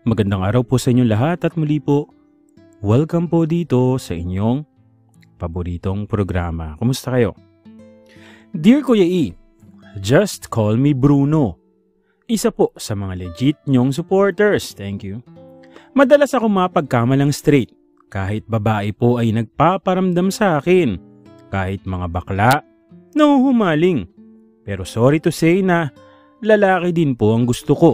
Magandang araw po sa inyong lahat at muli po, welcome po dito sa inyong paboritong programa. Kumusta kayo? Dear Kuya E, just call me Bruno. Isa po sa mga legit nyong supporters. Thank you. Madalas ako mapagkamalang straight. Kahit babae po ay nagpaparamdam sa akin. Kahit mga bakla, nahuhumaling. Pero sorry to say na lalaki din po ang gusto ko.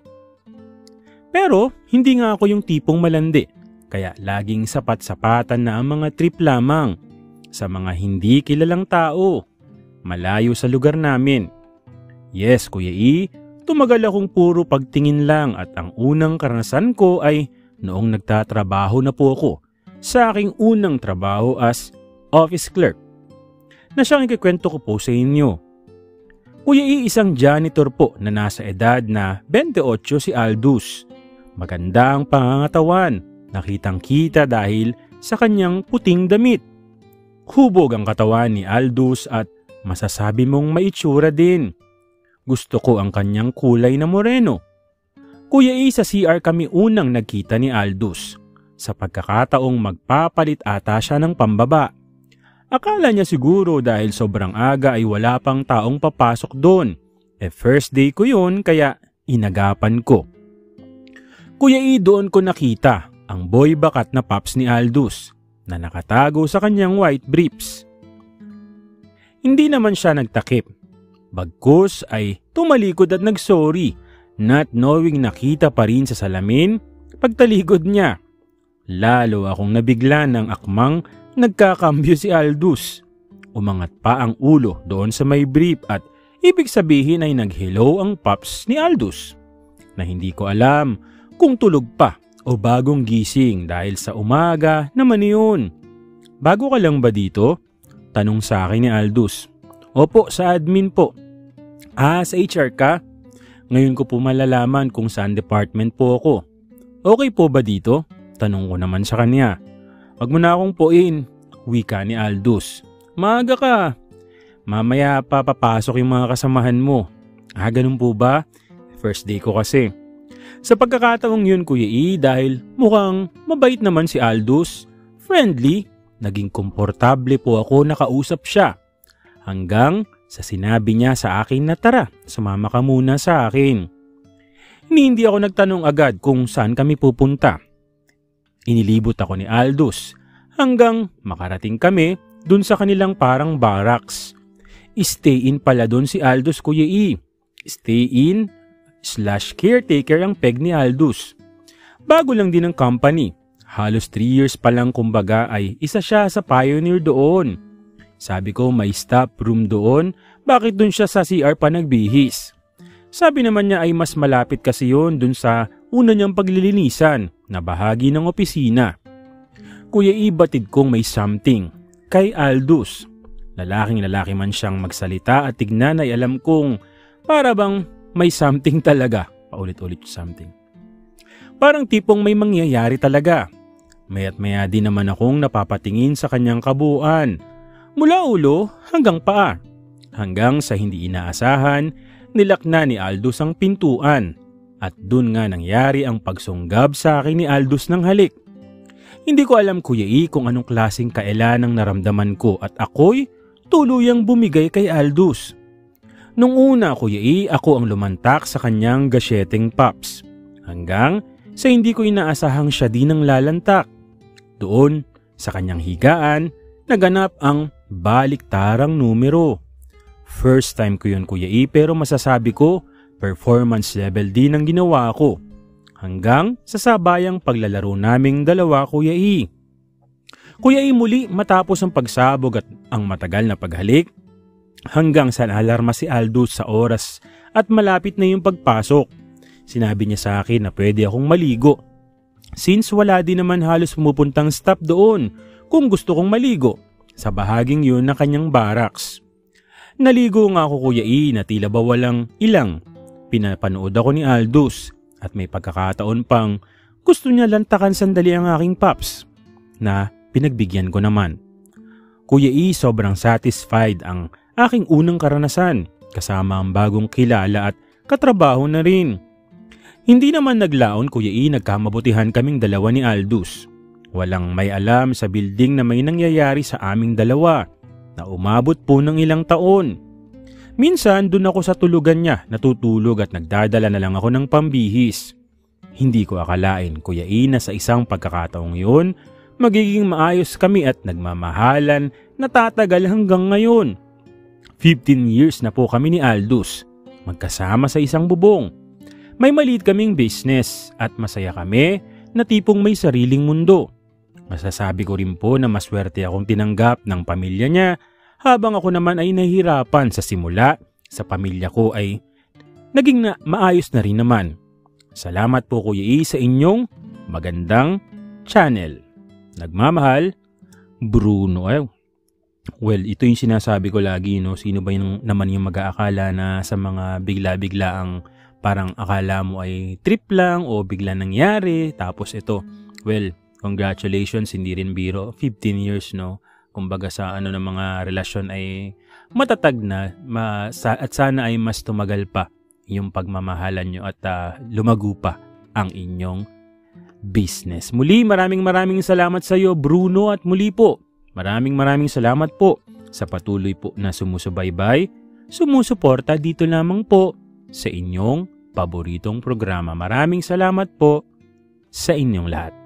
Pero hindi nga ako yung tipong malandi, kaya laging sapat-sapatan na ang mga trip lamang sa mga hindi kilalang tao, malayo sa lugar namin. Yes, Kuya E, tumagal akong puro pagtingin lang at ang unang karanasan ko ay noong nagtatrabaho na po ako sa aking unang trabaho as office clerk, na siyang ikikwento ko po sa inyo. Kuya E, isang janitor po na nasa edad na 28 si Aldous. Maganda ang pangangatawan, nakitang-kita dahil sa kanyang puting damit. Hubog ang katawan ni Aldous at masasabi mong maitsura din. Gusto ko ang kanyang kulay na moreno. Kuya E, sa CR kami unang nagkita ni Aldous. Sa pagkakataong magpapalit ata siya ng pambaba. Akala niya siguro dahil sobrang aga ay wala pang taong papasok doon. First day ko yun kaya inagapan ko. Kuya E, doon ko nakita ang boy bakat na paps ni Aldous na nakatago sa kanyang white briefs. Hindi naman siya nagtakip. Bagkus ay tumalikod at nagsorry, not knowing nakita pa rin sa salamin pagtalikod niya. Lalo akong nabigla ng akmang nagkakambyo si Aldous. Umangat pa ang ulo doon sa may brief at ibig sabihin ay nag-hello ang paps ni Aldous. Na hindi ko alam kung tulog pa o bagong gising dahil sa umaga naman yun. Bago ka lang ba dito? Tanong sa akin ni Aldous. Opo, sa admin po. Sa HR ka? Ngayon ko po malalaman kung saan department po ako. Okay po ba dito? Tanong ko naman sa kanya. Wag mo na akong puin, wika ni Aldous. Maaga ka. Mamaya pa papasok yung mga kasamahan mo. Ganun po ba? First day ko kasi. Sa pagkakataong yun, Kuya E, dahil mukhang mabait naman si Aldous, friendly, naging komportable po ako nakausap siya. Hanggang sa sinabi niya sa akin na tara, sumama ka muna sa akin. Hindi ako nagtanong agad kung saan kami pupunta. Inilibot ako ni Aldous hanggang makarating kami dun sa kanilang parang barracks. Stay in pala dun si Aldous, Kuya E. Stay in / caretaker ang peg ni Aldous. Bago lang din ang company. Halos 3 years pa lang kumbaga ay isa siya sa pioneer doon. Sabi ko may staff room doon, bakit dun siya sa CR pa nagbihis? Sabi naman niya ay mas malapit kasi yun dun sa una niyang paglilinisan na bahagi ng opisina. Kuya E, batid kong may something kay Aldous. Lalaking-lalaki man siyang magsalita at tignan ay alam kong para bang may something talaga. Paulit-ulit something. Parang tipong may mangyayari talaga. Maya't maya din naman akong napapatingin sa kanyang kabuuan. Mula ulo hanggang paa. Hanggang sa hindi inaasahan, nilakna ni Aldous ang pintuan. At dun nga nangyari ang pagsunggab sa akin ni Aldous ng halik. Hindi ko alam, Kuya E, kung anong klaseng kaelan ang naramdaman ko at ako'y tuluyang bumigay kay Aldous. Nung una, Kuya E, ako ang lumantak sa kanyang gasyeteng paps. Hanggang sa hindi ko inaasahang siya din ang lalantak. Doon, sa kanyang higaan, naganap ang baliktarang numero. First time ko yun, Kuya E, pero masasabi ko, performance level din ang ginawa ko. Hanggang sa sabayang paglalaro naming dalawa, Kuya E. Kuya E, muli matapos ang pagsabog at ang matagal na paghalik, hanggang sa naalarma si Aldous sa oras at malapit na yung pagpasok. Sinabi niya sa akin na pwede akong maligo. Since wala din naman halos pumupuntang staff doon kung gusto kong maligo sa bahaging yun ng kanyang barracks. Naligo nga ako, Kuya E, na tila ba walang ilang. Pinapanood ako ni Aldous at may pagkakataon pang gusto niya lantakan sandali ang aking paps na pinagbigyan ko naman. Kuya E, sobrang satisfied ang aking unang karanasan kasama ang bagong kilala at katrabaho na rin. Hindi naman naglaon Kuya E, nagkamabutihan kaming dalawa ni Aldous. Walang may alam sa building na may nangyayari sa aming dalawa na umabot po ng ilang taon. Minsan dun ako sa tulugan niya natutulog at nagdadala na lang ako ng pambihis. Hindi ko akalain Kuya E na sa isang pagkakataong yun, magiging maayos kami at nagmamahalan na tatagal hanggang ngayon. 15 years na po kami ni Aldous, magkasama sa isang bubong. May maliit kaming business at masaya kami na tipong may sariling mundo. Masasabi ko rin po na maswerte akong tinanggap ng pamilya niya habang ako naman ay nahihirapan sa simula. Sa pamilya ko ay naging maayos na rin naman. Salamat po Kuya E sa inyong magandang channel. Nagmamahal, Bruno. Well, ito yung sinasabi ko lagi, no? Sino ba naman yung mag-aakala na sa mga bigla-bigla ang parang akala mo ay trip lang o bigla nangyari, tapos ito. Well, congratulations, hindi rin biro. 15 years, no? Kumbaga sa ng mga relasyon ay matatag na at sana ay mas tumagal pa yung pagmamahalan nyo at lumago pa ang inyong business. Muli, maraming salamat sa iyo, Bruno, at muli po, maraming salamat po sa patuloy po na sumusubaybay, sumusuporta dito lamang po sa inyong paboritong programa. Maraming salamat po sa inyong lahat.